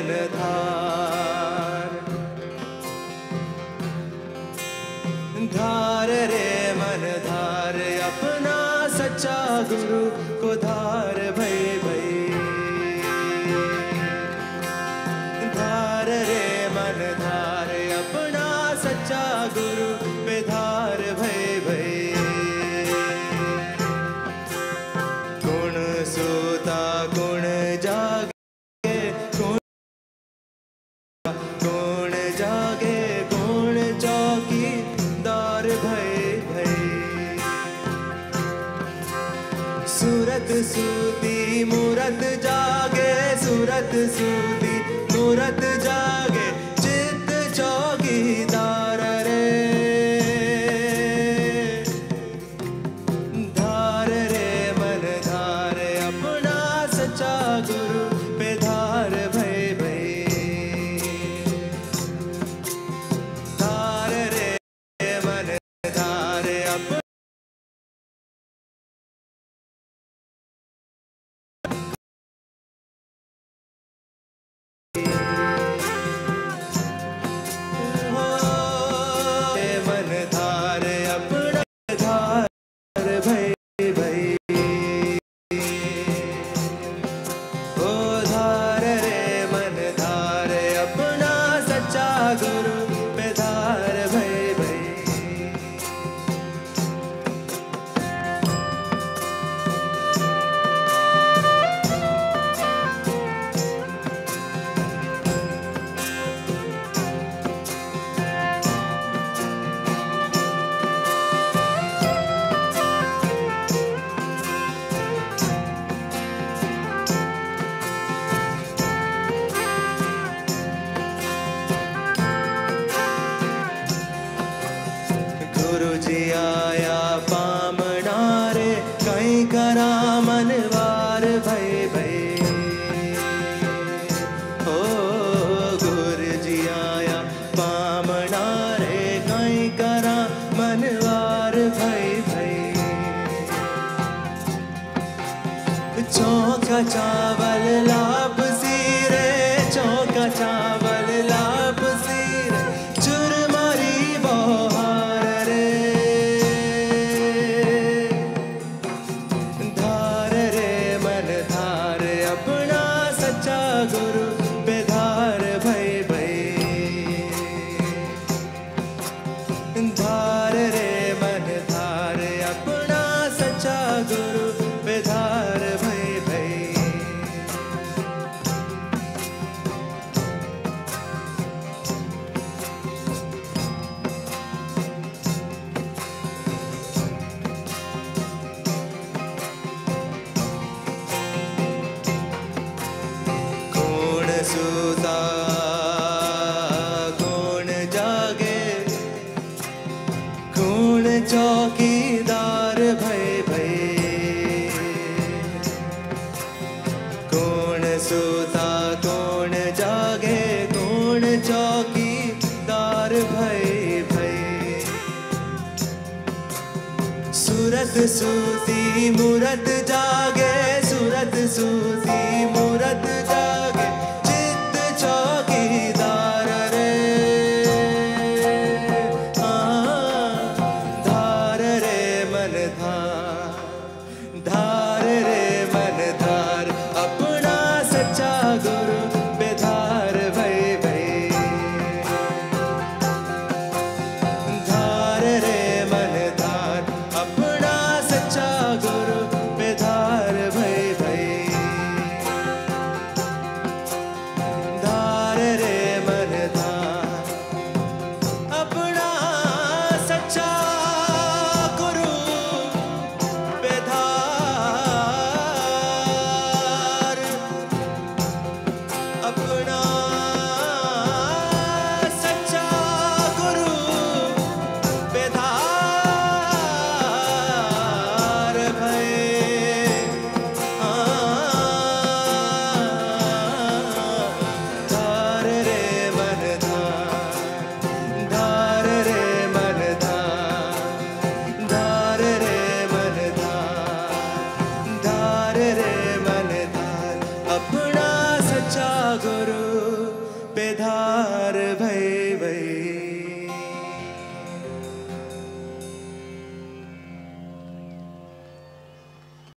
धार, धार रे मन धार अपना सच्चा गुरु को धार भई भई। धार रे मन धार अपना सच्चा गुरु पे धार भई भई। गुण सूता गुण जागे गुण जागे गुण चौकी दार भय भय। सूरत सूती मूरत जागे सूरत सूती मूरत जागे चित्त चौकीदार रे। धार रे मन धार अपना सच्चा गुरु पे धार भय भय। धार रे मन धार अपना मन धार अपना धार भय भय। ओ धार रे मन धार अपना सच्चा गुरु पे धार भय भय। गुरु जी आया पामना रे कहीं करा मनवार भय भय। ओ गुरु जी आया पामना रे कहीं करा मनवार भय भय। चौका चावल लाभ सीरे चौका चावल लाभ सीरे चुरमारी बहार रे। धार रे मन धार अपना सच्चा गुरु पे धार भय भय। धार रे मन धार अपना सच्चा गुरु पे धार भय भय। कौन सूता कौन जागे कौन चौकीदार भय भय। कौन सूता कौन जागे कौन चौकीदार भय भय। सूरत सूती मूरत जागे सूरत सूती मूरत जागे